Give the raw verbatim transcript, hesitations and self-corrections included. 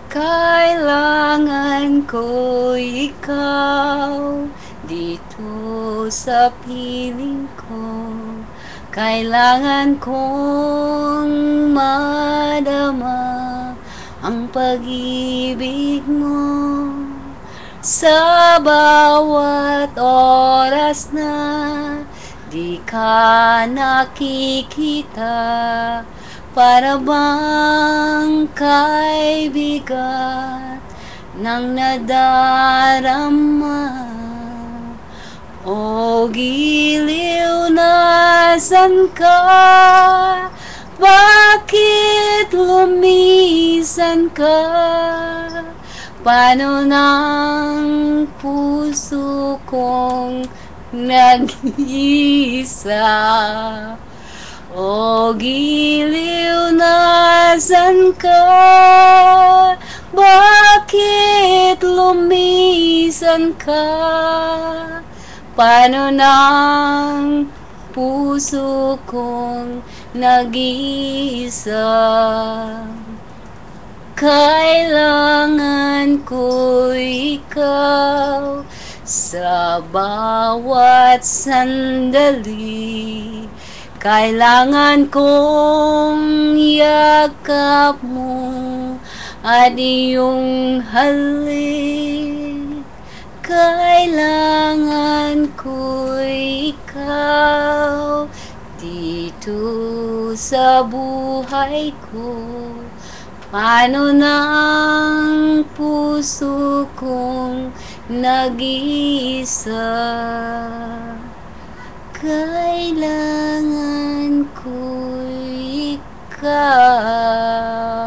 Kailangan ko ikaw dito sa piling ko. Kailangan kong madama ang pag-ibig mo sa bawat oras na di ka nakikita. Para bang kaibigan ng nadarama o giliw, nasan ka? Bakit lumisan ka? Paano ng puso kong nag-iisa? O giliw, nasan ka? Bakit lumisan ka? Paano ng puso kong nag-iisa? Kailangan ko ikaw sa bawat sandali. Kailangan kong yakap mo at iyong halik. Kailangan ko ikaw dito sa buhay ko. Paano ng puso kong nag-iisa? Kailangan ko ikaw.